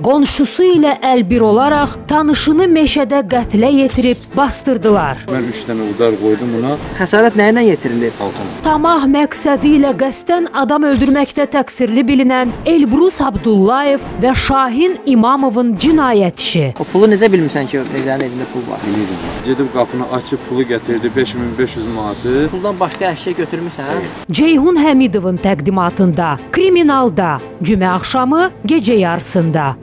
qonşusu ilə əlbir olaraq tanışını meşədə qətlə yetirib bastırdılar. Mən 3 dənə udar qoydum buna. Xəsarət nə ilə yetirilir? Tamah məqsədi ilə qəsdən adam öldürməkdə təqsirli bilinən Elbrus Abdullayev və Şahin İmamovun cinayət işi. O pulu necə bilmirsən ki, Mirzənin evində pul var? Bilirəm. Gedib qapını açıb pulu gətirdi 5500 manatı. Puldan başqa əşya götürmüsən? Ceyhun Həmidovun təqdimatında Kriminalda cümə axşamı gecə yarısında.